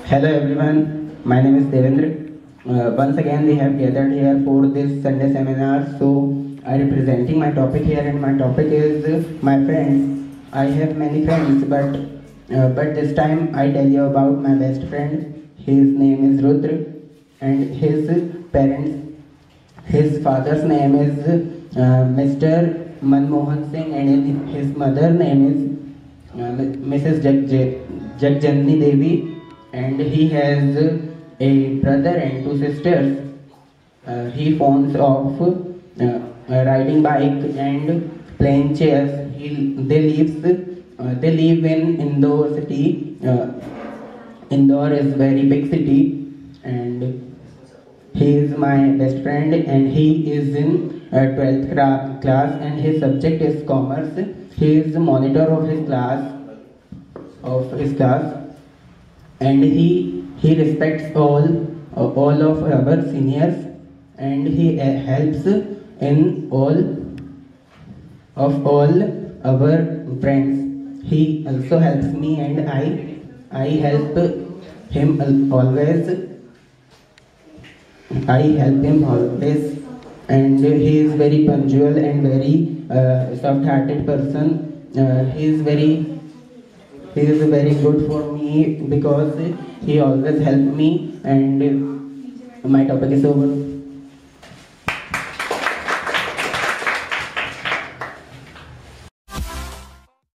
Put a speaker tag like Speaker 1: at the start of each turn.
Speaker 1: Hello everyone, my name is Devendra. Once again we have gathered here for this Sunday seminar. So I am presenting my topic here, and my topic is my friends. I have many friends, but this time I tell you about my best friend. His name is Rudra, and his parents, his father's name is Mr. Manmohan Singh, and his mother name is Mrs. Jagjanni Devi, and he has a brother and two sisters. He fawns of riding bike and playing chess. They live in Indore city. Indore is very big city, and he is my best friend, and he is in 12th class, and his subject is commerce. He is the monitor of his class, and he respects all of our seniors, and he helps in all our friends. He also helps me, and I help him always. I help him always, and he is very punctual and very soft-hearted person. He is very good for me because he always helps me, and my topic is over.